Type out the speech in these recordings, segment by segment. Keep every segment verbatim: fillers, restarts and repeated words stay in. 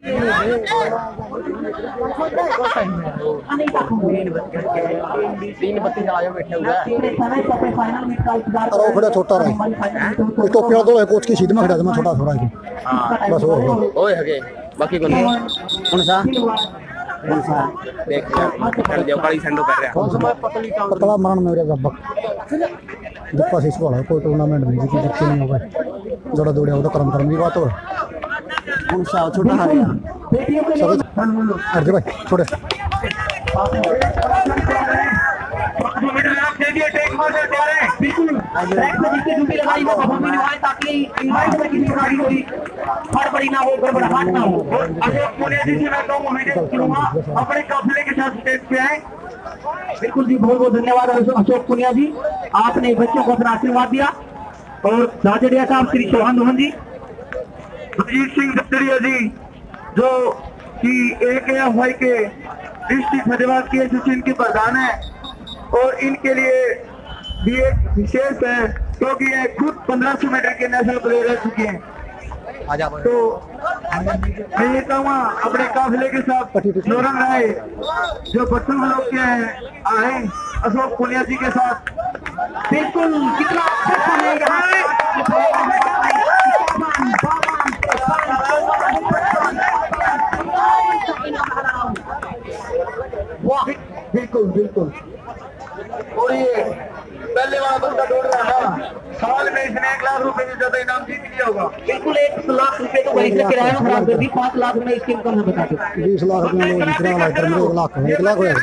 तीन बत्ती आयो बैठे हुए खड़ा छोटा रहा टोपी वाला दो कोच की सीध में खड़ा था मैं छोटा थोड़ा हां बस वो ओए हगे बाकी कौन कौन सा कौन सा देख कर दियो काली संडो कर रहा कौन सा पतला मरण मेरे गब्बक दीपा से इसको कोई टूर्नामेंट नहीं जीती जीती नहीं होगा जोड़ा दौड़े हो तो कर्म कर्म की बात हो कौन सा छोटा है अर्ज भाई छोड़े ताकि इनवाइट में किसी गाड़ी कोई हड़बड़ी ना हो गड़बड़ाहट ना हो। अशोक पुनिया जी से मैं कहूँ अपने काफिले के साथ स्टेज पे आए। बिल्कुल जी, बहुत बहुत धन्यवाद अशोक पुनिया जी, आपने बच्चों को अपना आशीर्वाद दिया। और राजड़िया साहब श्री चौहान मोहन जी, अजीत सिंह दत्तरिया जी जो कि एक एफ आई के डिस्ट्रिक्ट फतेहाबाद के एसोसिएशन के प्रधान है, और इनके लिए भी एक विशेष है क्योंकि ये खुद पंद्रह सौ मीटर के नेशनल प्लेयर रह चुके हैं। तो मैं ये कहूँगा अपने काफिले के साथ नौरंग राय जो बच्चों लोग के आए अशोक पुनिया जी के साथ, बिल्कुल कितना बिल्कुल बिल्कुल। और ये पहले वाला बंदा दौड़ रहा था, साल में इसने एक लाख रुपए से ज्यादा इनाम जीत लिया होगा। बिल्कुल, एक लाख रुपए तो वही से किराया में खराब कर दी, पाँच लाख में इसकी इनकम है बता दो। बीस लाख रुपए में जितना लाख एक लाख एक लाख हो जाएगा।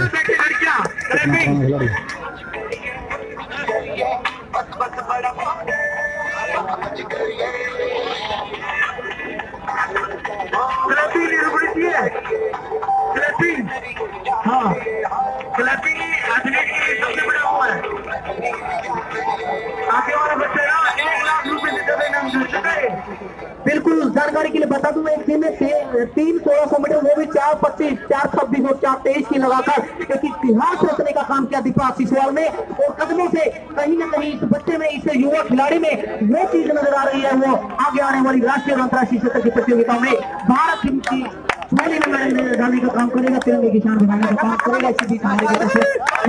हाँ, क्लैपिंग एथलीट के लिए सबसे बड़ा वो है। आगे वाला बच्चा एक लाख रुपए से ज्यादा इनाम जीत चुका है। बिल्कुल, जानकारी के लिए बता दूं, एक दिन में तीन सोलह सौ मीटर, वो भी चार पच्चीस चार छब्बीस और चार तेईस की लगाकर एक इतिहास रचने का काम किया दीपा सीसवाल ने। और कदमों से कहीं ना कहीं इस बच्चे में, इस युवा खिलाड़ी में वो चीज नजर आ रही है, वो आगे आने वाली राष्ट्रीय और अंतर्राष्ट्रीय स्तर की प्रतियोगिताओं में भारत की में डालने का काम करेगा, तिरंगे की शान बढ़ाने का काम करेगा। इसी बीच हमारे तरफ से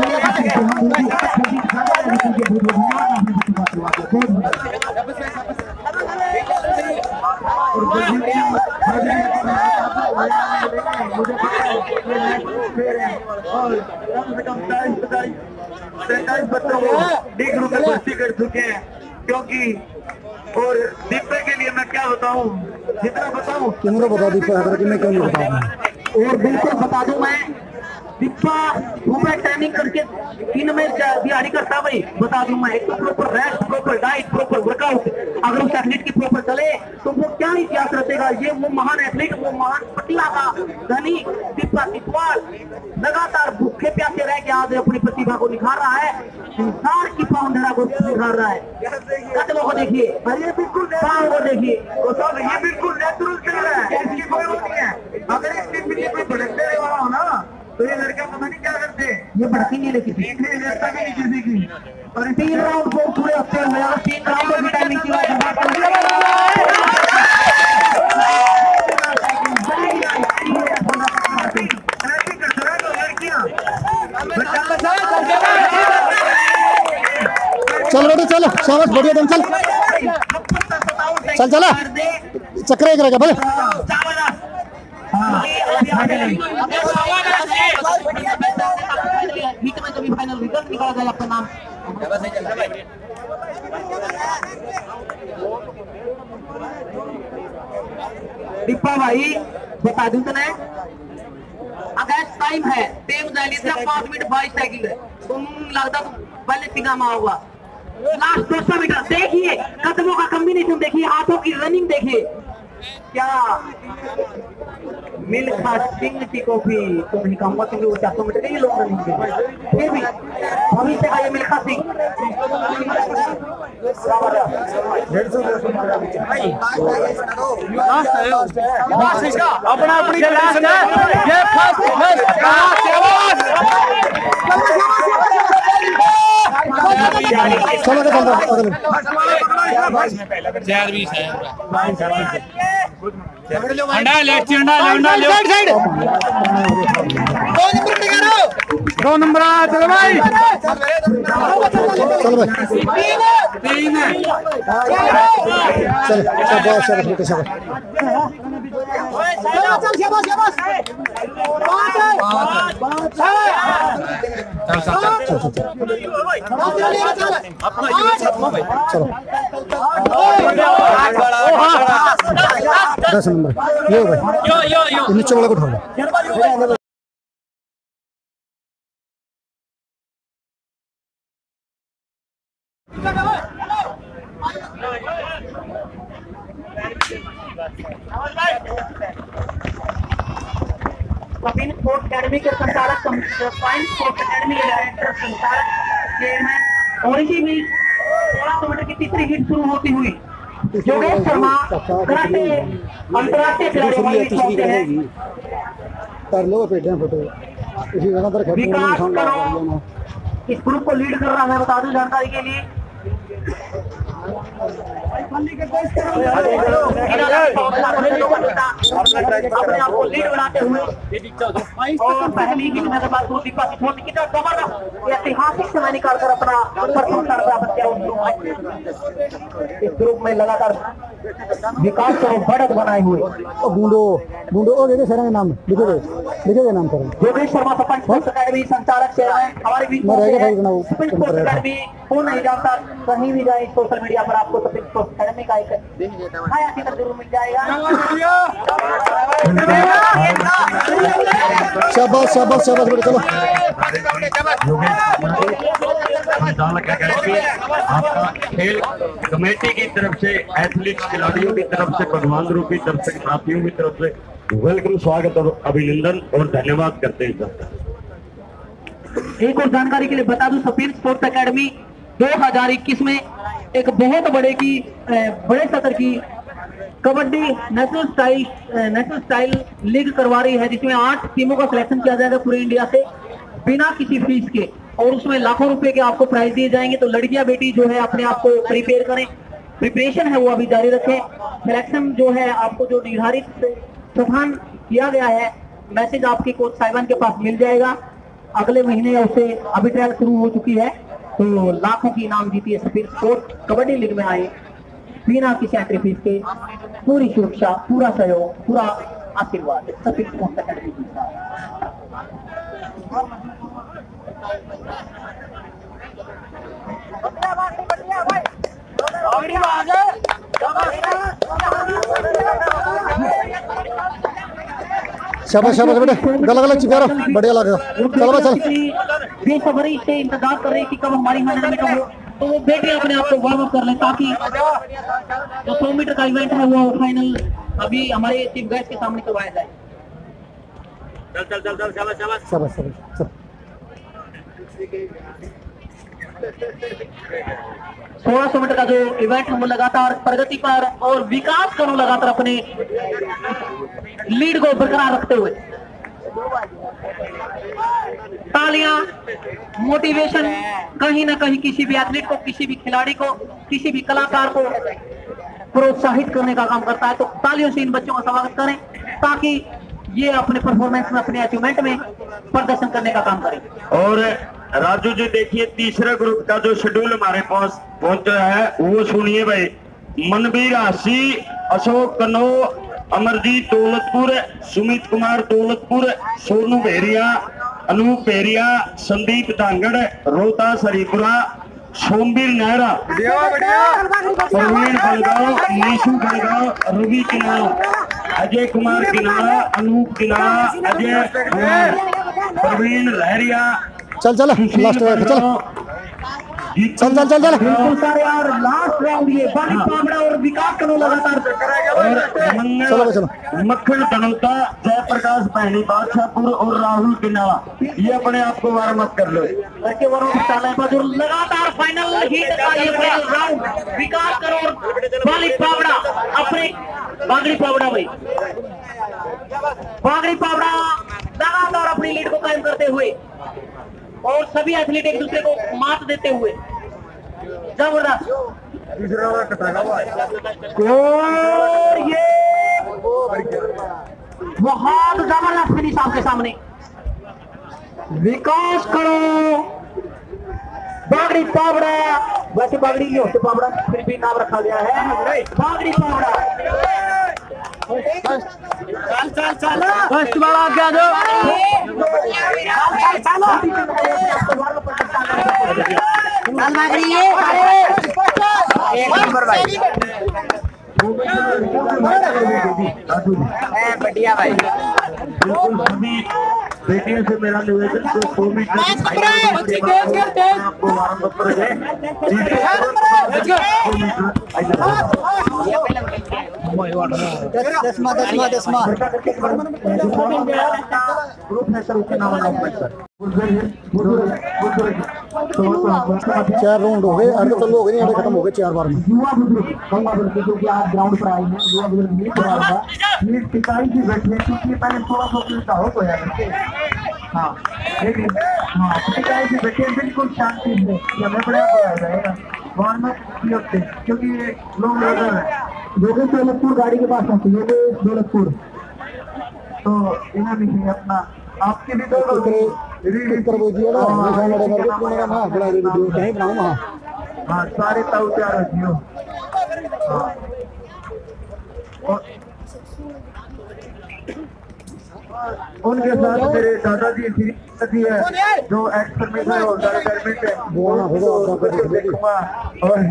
सैतालीस बच्चों को डी ग्रुप में भर्ती कर चुके हैं, क्योंकि और दीपे के लिए मैं क्या बताऊं, जितना बताऊं क्यों बता दीपा अगर कि मैं क्यों नहीं बताऊं। और बिल्कुल बता दूं मैं, दीपा सुबह ट्रेनिंग करके तीन में तैयारी करता भाई, बता दूं मैं, एक तो proper rest, proper diet, proper workout. अगर उस एथलीट की प्रॉपर चले तो वो क्या इतिहास रचेगा। ये वो महान एथलीट, वो महान पटिया का धनी दीपा सीसवाल लगातार भूखे प्यासे रह के आज अपनी प्रतिभा को निखार रहा है, संसार की पावनधरा को निखार रहा है। कदमों को देखिए, अरे बिल्कुल पाँव को देखिए, तो सब ये बिल्कुल नेचुरल चल रहा है, इसकी कोई वो नहीं है। अगर इसके पीछे कोई भड़कने वाला हो ना तो ये लड़का पता नहीं क्या करते, ये भड़की नहीं लेती थी किसी की। और तीन राउंड को पूरे हफ्ते हुए, अगर तीन राउंड की टाइमिंग की बात चल बेटे चल, शाबाश, बढ़िया दम, चल चल चला चक्कर एक रहेगा बोले। हिट में कभी फाइनल रिजल्ट निकाला जाए आपका नाम। दीपा भाई बता दूं तो नहीं, अगर टाइम है टेम जाली से पाँच मिनट बाईस सेकंड है, तुम लगता तुम पहले सीधा मार होगा। लास्ट दो सौ मीटर देखिए, कदमों का कॉम्बिनेशन देखिए, हाथों की रनिंग देखिए, क्या मिल्खा सिंह की कॉफी तो नहीं कहूंगा क्योंकि वो चार सौ मीटर के लोग रनिंग के, फिर भी भविष्य का ये मिल्खा सिंह अपना अपनी ये चलो चलो चार बीस है। अंडा लेफ्ट अंडा अंडा लेफ्ट साइड दो नंबर आ चलो भाई चल भाई तीन है चल शाबाश शाबाश बेटे शाबाश चल चल चल चल चलो दस नंबर ये हो भाई यो यो यो नीचे वाला को उठाओ कपिल स्पोर्ट्स अकेडमी के संचालक फाइन स्पोर्ट्स अकेडमी के डायरेक्टर संचालक चेयरमैन और इसी में सोलह सौ मीटर की तीसरी हिट शुरू होती हुई योगेश शर्मा कराटे अंतर्राष्ट्रीय खिलाड़ी हमारे बीच पहुंचे हैं। कर लो पेटियां फोटो इसी जगह पर खड़े विकास करो इस ग्रुप को लीड कर रहा है, बता दूं जानकारी के लिए अपने आप को लीड बनाते हुए और पहली हिट में बाद दो दीपा की छोटी कितना जबरदस्त ऐतिहासिक समय निकालकर अपना प्रथम स्थान प्राप्त किया इस ग्रुप में लगातार विकास करो बढ़त बनाए हुए बूंदो बूंदो ओ देखे सर नाम लिखे गए लिखे गए नाम पर योगेश शर्मा सरपंच स्पोर्ट्स अकेडमी संचालक चेयरमैन हमारे बीच में स्पोर्ट्स अकेडमी हो नहीं जाता, कहीं भी जाए सोशल मीडिया पर आपको स्पोर्ट्स अकेडमी का एक छाया चित्र जरूर मिल जाएगा। शाबाश शाबाश शाबाश बेटे चलो संचालक अकेडमी आपका खेल कमेटी की तरफ से एथलीट्स खिलाड़ियों की तरफ से भगवान रूपी दर्शक साथियों की तरफ से वेलकम स्वागत और अभिनंदन और धन्यवाद करते हैं। एक और जानकारी के लिए बता दूं सफीर स्पोर्ट्स अकेडमी दो हज़ार इक्कीस में एक बहुत बड़े की बड़े स्तर की kabaddi national style national style league करवा रही है, जिसमें आठ टीमों का सिलेक्शन किया जाएगा पूरे इंडिया से बिना किसी फीस के, और उसमें लाखों रुपए के आपको प्राइज दिए जाएंगे। तो लड़कियां बेटी जो है अपने आप को प्रिपेयर करें, प्रिपरेशन है वो अभी जारी रखें। सिलेक्शन जो है आपको जो निर्धारित स्थान किया गया है मैसेज आपके कोच साहिबान के पास मिल जाएगा अगले महीने, उससे अभी ट्रायल शुरू हो चुकी है। तो लाखों की इनाम जीती है सफीर स्पोर्ट्स कबड्डी लीग में आए बिना किसी एंट्री फीस के, पूरी सुरक्षा पूरा सहयोग पूरा आशीर्वाद सफीर स्पोर्ट्स अकेडमी की। शाबाश शाबाश बेटे गला गला चिकारो बढ़िया लग रहा चलो भाई चल बेसब्री से इंतजार कर रहे कि कब हमारी मैदान में हो, तो वो बेटे अपने आप को वार्म अप कर ले ताकि जो सौ मीटर का इवेंट है वो फाइनल अभी हमारे चीफ गेस्ट के सामने करवाया जाए। चल चल चल चल शाबाश शाबाश शाबाश शाबाश चल सोलह सौ मीटर का जो इवेंट है वो लगातार प्रगति पर और विकास करो लगातार अपने लीड को बरकरार रखते हुए। तालियां मोटिवेशन कहीं ना कहीं किसी भी एथलीट को, किसी भी खिलाड़ी को, किसी भी कलाकार को प्रोत्साहित करने का काम करता है। तो तालियों से इन बच्चों का स्वागत करें ताकि ये अपने परफॉर्मेंस में, अपने अचीवमेंट में प्रदर्शन करने का काम करें। और राजू जी देखिए तीसरा ग्रुप का जो शेड्यूल हमारे पास पहुंचा है वो सुनिए भाई। मनबीर हासी, अशोक कन्नो, अमरजीत दौलतपुर, सुमित कुमार दौलतपुर, सोनू भेरिया, अनूप भेरिया, संदीप धांगड़, रोहतास हरिपुरा, सोमवीर नेहरा, प्रवीण बलगांव, नीशू बलगांव, रवि किनारा, अजय कुमार किनारा, अनूप किनारा, अजय प्रवीण लहरिया, चल चल लास्ट चल चल चल चल चल बिल्कुल सारे यार लास्ट राउंड ये बाली पाबड़ा और विकास करो लगातार। चलो चलो मक्खन धनोता, जयप्रकाश पहनी, बादशाहपुर और राहुल किनारा, ये अपने आप को वार्म अप कर लो। लड़के वालों पर लगातार फाइनल हिट का ये फाइनल राउंड विकास करो और बाली पाबड़ा अपने बागड़ी पाबड़ा भाई बागड़ी पाबड़ा लगातार अपनी लीड को कायम करते हुए और सभी एथलीट एक दूसरे को मात देते हुए जबरदस्त। और ये बहुत जबरदस्त फिनिश आपके सामने। विकास करो बागड़ी पावड़ा, वैसे बागड़ी नहीं होते पावड़ा, फिर भी नाम रखा गया है बागड़ी पावड़ा। चल चल चल फर्स्ट वाला क्या दो चल चल चल बागड़ी ये एक नंबर भाई, बढ़िया भाई। बिल्कुल सभी बेटियों से मेरा निवेदन तो सौ मीटर आपको वारंट पर है। दसमा दसमा दसमा चार राउंड हो गए, अरे तो लोग नहीं अरे खत्म हो गए चार बार में। युवा बुजुर्ग कहूँगा बिल्कुल, क्योंकि आज ग्राउंड पर आए हैं युवा बुजुर्ग नहीं पड़ा होगा, ये टिकाई की बैठे क्योंकि पहले थोड़ा सा उल्टा हो तो यार। हाँ लेकिन हाँ टिकाई की बैठे बिल्कुल शांति से या मैं बड़ा बुरा जाएगा वहाँ में होते क्योंकि लोग लेकर है योगेश दौलतपुर गाड़ी के पास आते योगेश दौलतपुर, तो इन्होंने भी अपना आपके भी दौड़ हाँ सारे ताऊ तैयार हो जियो। उनके साथ मेरे दादाजी श्री है जो एक्स परमिशन और रिटायरमेंट है वो देखूंगा। और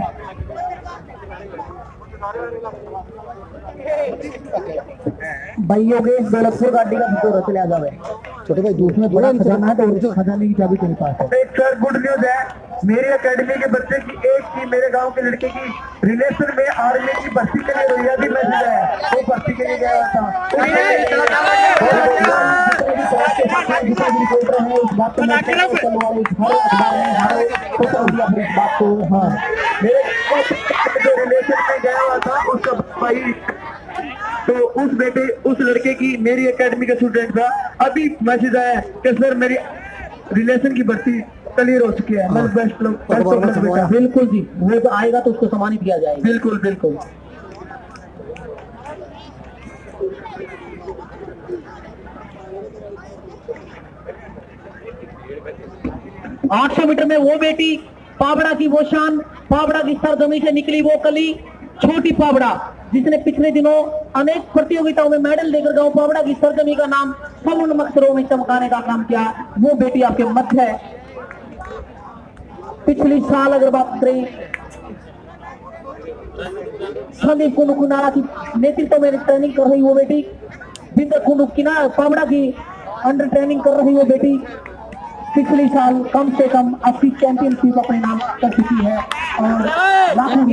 भाई योगेश दौलतपुर गाड़ी का फोटो रख लिया जावे छोटे भाई दूसरे में बड़ा खजाना है तो खजाने की चाबी तेरे पास है। एक सर गुड न्यूज है, मेरी एकेडमी के बच्चे की एक की मेरे गांव के लड़के की रिलेशन में आर्मी की भर्ती के लिए रोहिया भी मैसेज है, वो भर्ती के लिए गया था। जो रिलेशन में गया हुआ था उसका भाई, तो उस बेटे उस लड़के की मेरी एकेडमी का स्टूडेंट था, अभी मैसेज आया कि सर मेरी रिलेशन की भर्ती क्लियर हो चुकी है। मैं बेस्ट लोग बेटा बिल्कुल जी, वो तो आएगा तो उसको सम्मानित किया जाएगा। बिल्कुल बिल्कुल। आठ सौ मीटर में वो बेटी पावड़ा की वो शान, पावड़ा की सरजमी से निकली वो कली, छोटी पावड़ा जिसने पिछले दिनों अनेक प्रतियोगिताओं में मेडल लेकर गांव पावड़ा की सरजमी का नाम समुन्न मक्सरों में चमकाने का काम किया, वो बेटी आपके मध्य है। पिछली साल अगर बात करें संदीप कुंडू कुनारा की नेतृत्व में ट्रेनिंग कर रही वो बेटी, बिंदर कुंडू किनारा पावड़ा की अंडर ट्रेनिंग कर रही वो बेटी पिछले साल कम से कम अस्सी चैंपियनशिप अपने नाम कर चुकी है और लाखों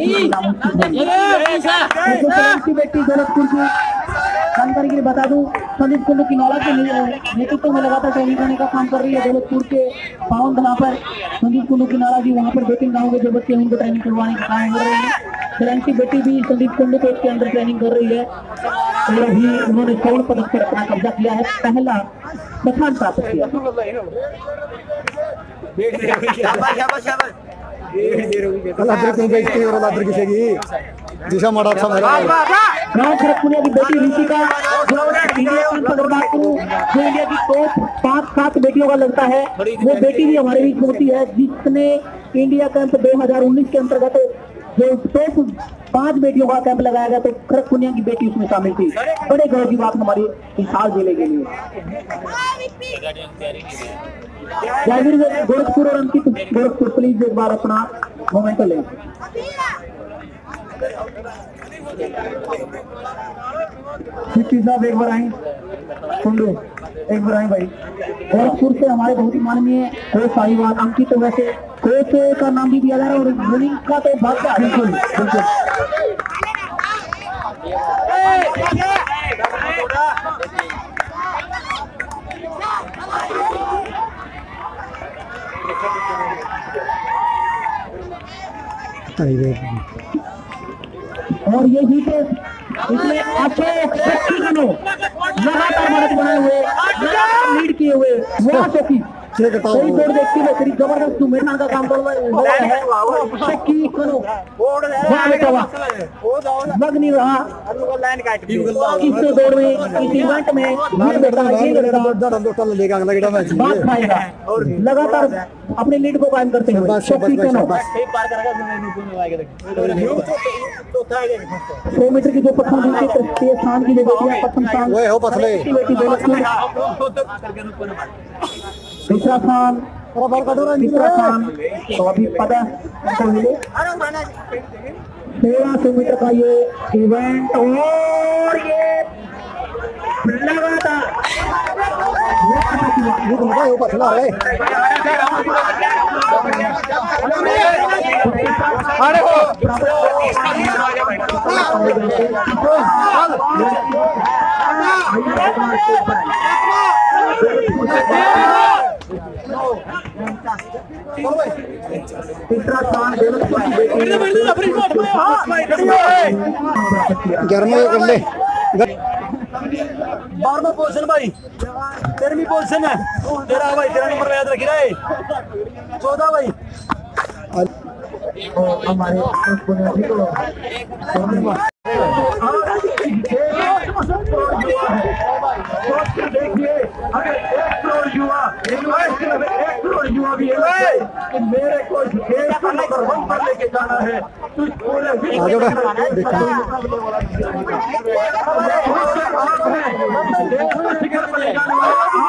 बेटी गोरखपुर की जानकारी के लिए बता दूं, संदीप कुंडू किनौला के नेतृत्व में लगातार ट्रेनिंग करने का काम कर रही है दौलतपुर के पावन धला पर। संदीप कुंडू किनौला जी वहाँ पर दो तीन गाँव के जो बच्चे उनको ट्रेनिंग करवाने का काम कर रहे हैं। फ्रेंसी बेटी भी संदीप कुंडू के इसके अंदर ट्रेनिंग कर रही है और अभी उन्होंने स्वर्ण पदक पर अपना कब्जा किया है, पहला स्थान प्राप्त किया। दिशा मड़ा गाँव खड़गपुरिया की बेटी ऋषिका जो इंडिया की टॉप पांच सात बेटियों का लगता है, वो बेटी भी हमारे बीच होती है जिसने इंडिया कैंप दो हजार उन्नीस के अंतर्गत जो टॉप पांच बेटियों का कैंप लगाया गया तो खड़गपुरिया की बेटी उसमें शामिल थी। बड़े गौरव की बात हमारी विशाल जिले के लिए। जयवीर गोरखपुर और अंकित गोरखपुर प्लीज एक बार अपना मोमेंटो लें। साहब एक बार आए, कुंडू एक बार आए भाई। गोरखपुर से हमारे बहुत ही माननीय कोच साहिवाल अंकित, तो वैसे कोच का नाम भी दिया जा रहा है और रनिंग का तो भाग बिल्कुल बिल्कुल। और ये जीत इसमें अशोक लगातार भारत बनाए हुए लगातार लीड किए हुए वो अशोक छह कटा सही बोर्ड देखती है तेरी जबरदस्त मेहनत का काम कर रहा है शक्की करो बोर्ड लग नहीं रहा इस दौड़ में इस इवेंट में ये बेटा ये बात खाएगा और लगातार अपने लीड को कायम करते हुए शक्की करो सौ मीटर की जो प्रथम स्थान की जगह प्रथम स्थान वो हो पतले दूसरा स्थान तीसरा स्थान तो अभी पता मिले तेरह सौ मीटर का ये इवेंट और ये लगातार पतला है अरे हो तीसरा स्थान ग्यारहवीं कर ले बारहवां पोजीशन भाई तेरहवीं पोजीशन है तेरा भाई तेरा नंबर याद रखी रहे चौदह भाई हमारे देखिए अगर एक करोड़ युवा एक करोड़ युवा भी है कि मेरे को देश का नंबर वन पर लेके जाना है तो पूरे विश्व शिखर पर ले जाने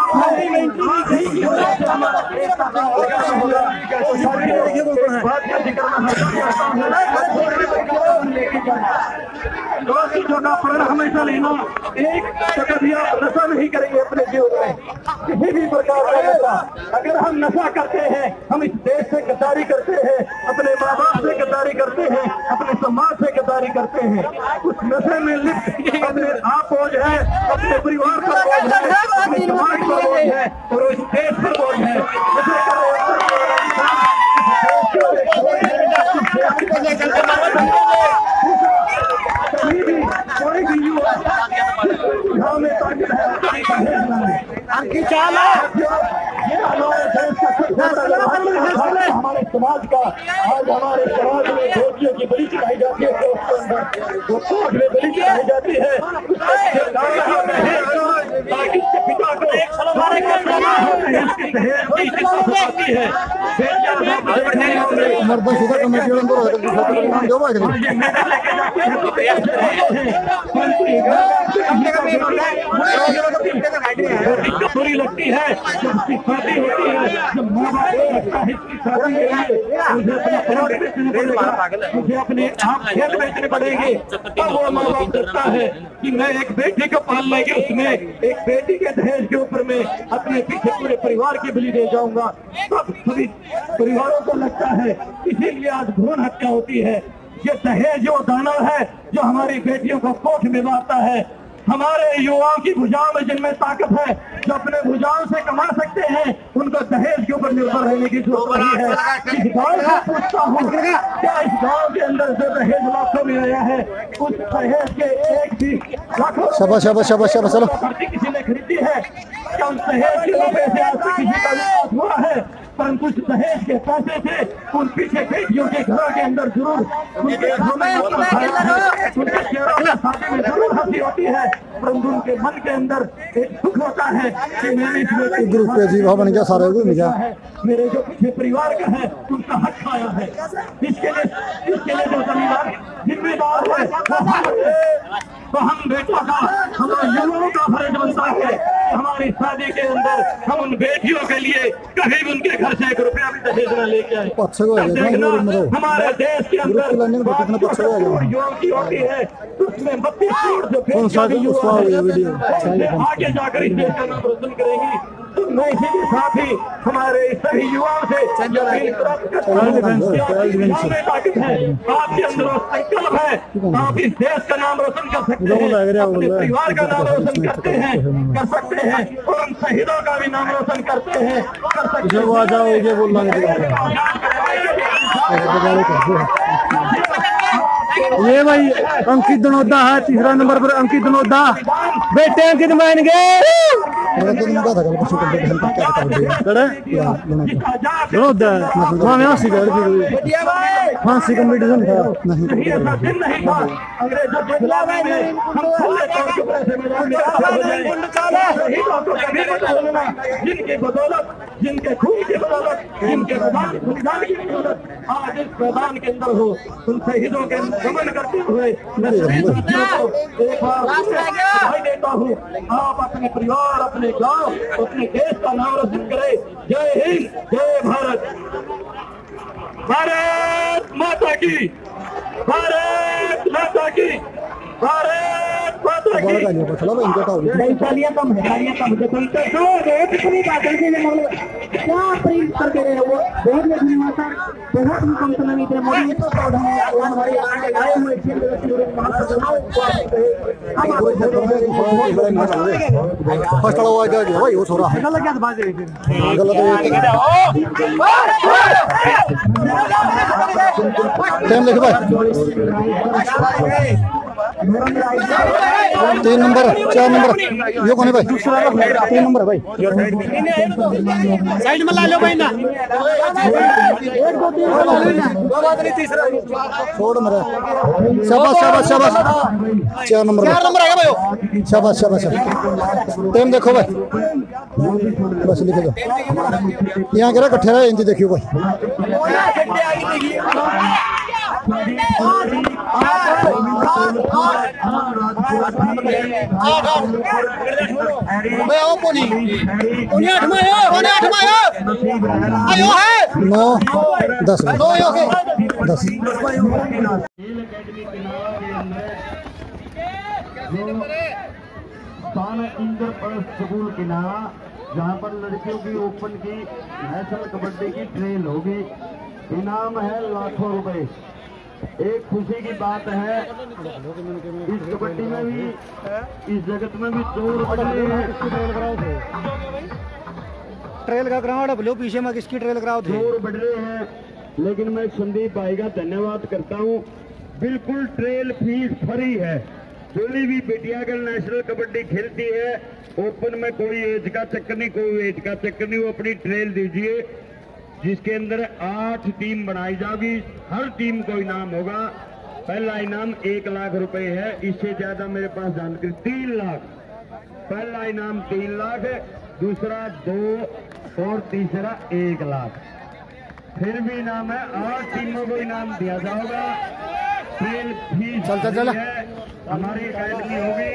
वाला प्रण हमेशा लेना एक कभी आप नशा नहीं करेंगे अपने जीवन में किसी भी प्रकार का नशा अगर हम नशा करते हैं हम इस देश से गद्दारी करते हैं अपने माँ बाप से गद्दारी करते हैं अपने समाज से गद्दारी करते हैं उस नशे में लिप्त अपने आप बोझ है अपने परिवार पर बोझ है अपने समाज पर बोझ है और इस देश पर बोझ है कोई भी युवा हमारे समाज का आज हमारे समाज में बेटियों की बलि चढ़ाई जाती है वो कोर्ट में बलि चढ़ाई जाती है पिता को मर्द सीधा कमेटी बुरी लगती है जब उसकी शादी होती है जब माँ बाप इसकी शादी मुझे अपने आप खेत बेचने पड़ेंगे तब वो माँ बाप डरता है कि मैं एक बेटी को पाल लेंगे उसमें एक बेटी के दहेज के ऊपर में अपने पीछे पूरे परिवार की बलि दे जाऊंगा तब सभी परिवारों को लगता है इसीलिए आज भ्रूण हत्या होती है ये दहेज जो दानव है जो हमारी बेटियों को कोख में मारता है हमारे युवाओं की भुजाओं में जिनमें ताकत है जो अपने भुजाओं से कमा सकते हैं उनको दहेज के ऊपर निर्भर रहने की जरूरत नहीं है इस गाँव से पूछता हूँ क्या इस गाँव के अंदर जो दहेज लाखों में आया है उस दहेज के एक भी लाखों शाबाश शाबाश शाबाश शाबाश चलो किसी ने खरीदी है क्या उस दहेज के रुपए से आज तक किसी का विकास हुआ है परंतु उस दहेज के पैसे से उन पीछे बेटियों के घरों के अंदर जरूर उनके शादी में जरूर हंसी होती है परंतु उनके मन के अंदर एक दुख होता है कि मैंने इसमें ग्रुप पे जीवा बन गया सारे को मिला मेरे जो पीछे परिवार का है उनका हक खाया है इसके लिए इसके लिए जो जिम्मेदार जिम्मेदार है तो हम बेटों का हमारे युवाओं का फर्ज बनता है हमारी शादी के अंदर हम उन बेटियों के लिए कभी भी उनके घर से एक रुपया भी दहेज न लेके आए हमारे देश के अंदर युवाओं की होती है उसमें बत्तीस करोड़ जो आगे जाकर इस देश का नाम रोशन करेंगी मैं इसी के साथ ही हमारे सभी युवाओं से ताकत है आपके अंदर संकल्प है आप इस देश का नाम रोशन कर सकते हैं अपने परिवार का नाम रोशन करते हैं कर सकते हैं और उन शहीदों का भी नाम रोशन करते हैं कर सकते ये भाई अंकित दनोदा है तीसरा नंबर पर अंकित दनोदा बेटे अंकित मान गए मेरा तो मुंडा था कल परसों कंपटीशन का क्या कबड्डी कड़े या दोनों का दोनों दा हां मैं हंसी कर थी हंसी कंपटीशन था नहीं दिन नहीं था अंग्रेजों के खिलाफ में हम खुले तौर पर ऐसे मैदान में जिनके बदौलत जिनके खून की बदौलत जिनके बलिदान की बदौलत आज इस मैदान के अंदर हो उन शहीदों के नमन करते हुए मैं सभी साथियों को एक बार बधाई देता हूँ। आप अपने परिवार अपने गांव अपने देश का नाम रोशन करें। जय हिंद जय भारत। भारत माता की भारत माता की भारत माता बड़ा की। का नहीं पता चला इनका था नहीं तालियां कम है तालियां कम है तो जो रेट कितनी बात है ये मामले क्या प्रिंट कर दे रहे हो वो बहुत में धन्यवाद सर बहुत ही कम समय में इतने मोदी तो पौधा है और हमारे आए हुए क्षेत्र के पूरे महासभाओं को हम फर्स्ट वाला हुआ क्या भाई वो छोरा गलत क्या बात है फिर गलत टाइम देखो भाई तीन नंबर चार नंबर यो कौन है भाई तीन नंबर है भाई साइड में ला लो भाई ना छोड़ मेरा शाबाश शाबाश शाबाश चार नंबर चार नंबर आएगा भाई शाबाश शाबाश टाइम देखो भाई बस लिखे दो यहाँ कह रहा इकट्ठे रहे इनकी देखियो भाई नौ दस दस इंद्रप्रस्थ स्कूल किनारा जहाँ पर लड़कियों की ओपन की नेशनल कबड्डी की ट्रेल होगी। इनाम है लाखों रुपए। एक खुशी की बात है इस कबड्डी में भी इस जगत में भी चोर बढ़ रहे हैं। ट्रेल का ग्राउंड बोलो पीछे में किसकी ट्रेल ग्राउंड थे चोर बढ़ रहे हैं लेकिन मैं संदीप भाई का धन्यवाद करता हूँ। बिल्कुल ट्रेल फीस फ्री है। कोई भी बेटिया अगर नेशनल कबड्डी खेलती है ओपन में कोई एज का चक्कर नहीं कोई वेट का चक्कर नहीं। वो अपनी ट्रेल दीजिए जिसके अंदर आठ टीम बनाई जाएगी। हर टीम को इनाम होगा। पहला इनाम एक लाख रुपए है। इससे ज्यादा मेरे पास जानकारी तीन लाख। पहला इनाम तीन लाख दूसरा दो और तीसरा एक लाख। फिर भी इनाम है आठ टीमों को इनाम दिया जाएगा। ट्रेल फीस चल चल चल हमारी अकेडमी होगी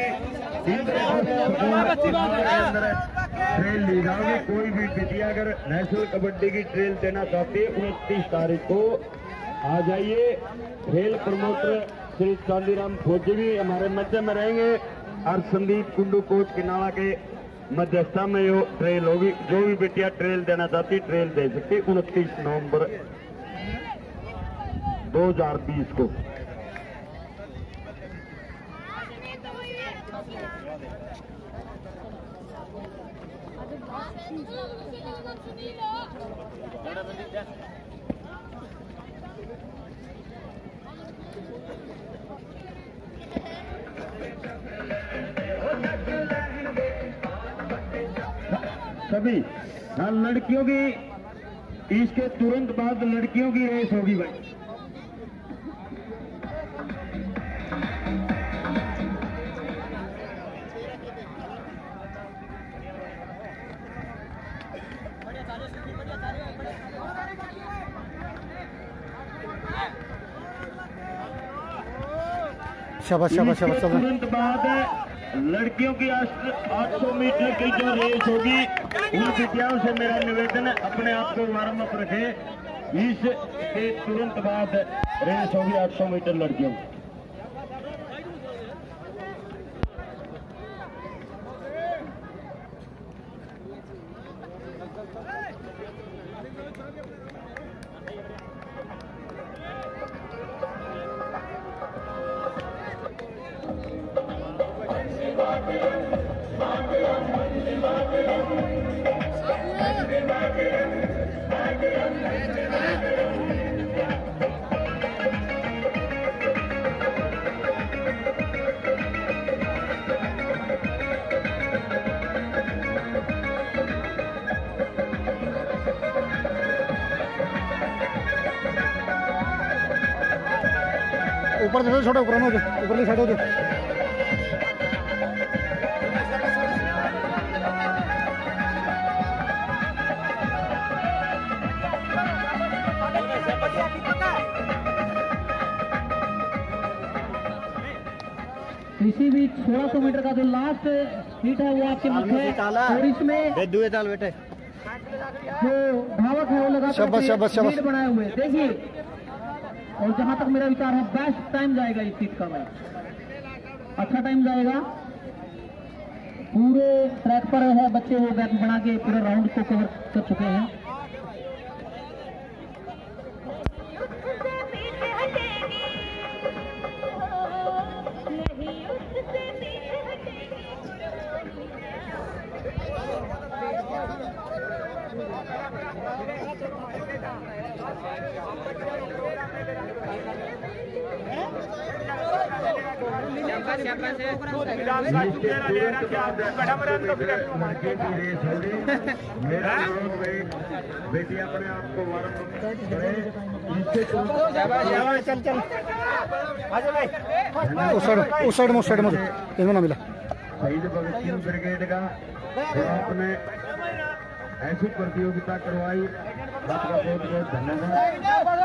ट्रेल ली जाओगी। कोई भी बिटिया अगर नेशनल कबड्डी की ट्रेल देना चाहती है उनतीस तारीख को आ जाइए। खेल प्रमोटर श्री चांदीराम फौजी भी हमारे मध्य में रहेंगे और संदीप कुंडू कोच किनारा के मध्यस्थता में यो ट्रेल होगी। जो भी बिटिया ट्रेल देना चाहती ट्रेल दे सकती उनतीस नवंबर दो हजार बीस को। सभी हाँ लड़कियों की इसके तुरंत बाद लड़कियों की रेस होगी भाई। शाबाश शाबाश शाबाश शाबाश तुरंत बाद लड़कियों की आठ सौ मीटर की जो रेस होगी उन विद्याओं से मेरा निवेदन है अपने आप को वार्म अप रखें। इसके तुरंत बाद रेस होगी आठ सौ मीटर लड़कियों की। ऊपर देखो छोटा ऊपर हो जाए ऊपर साइड हो जाए किसी भी सोलह सौ मीटर का जो लास्ट हीट है वो आपके मुख है और इसमें दुए चाल बेटे जो धावक है वो लगातार लीड बनाए हुए देखिए। और जहां तक मेरा विचार है बेस्ट टाइम जाएगा इस सीट का मैच, अच्छा टाइम जाएगा। पूरे ट्रैक पर है बच्चे वो बैक बना के पूरे राउंड को कवर कर चुके हैं। बेटी अपने आप को चल चल उस साइड उस साइड में उस साइड में इनको ना मिला शहीद भगत सिंह ब्रिगेड का जो आपने ऐसी प्रतियोगिता करवाई आपका बहुत बहुत धन्यवाद।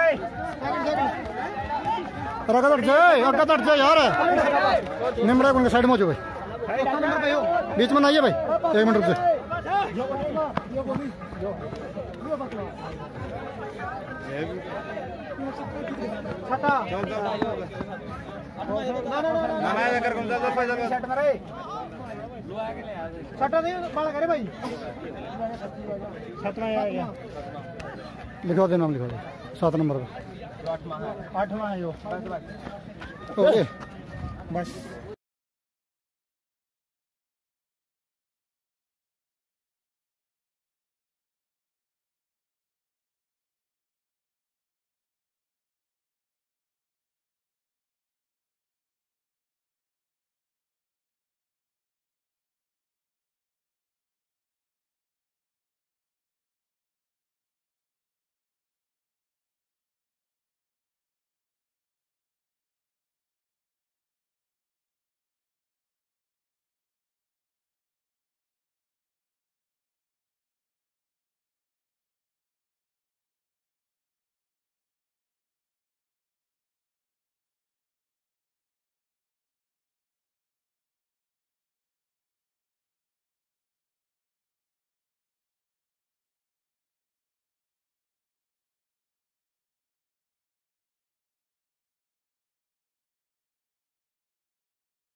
अरे अगर जाए अगर तट जाए यार निमरा उनके साइड में हो जाओ भाई बीच में ना आइए भाई एक मिनट रुक जाए लिखवा दे नाम लिखवा दे सात नंबर का आठवां है यो ओके बस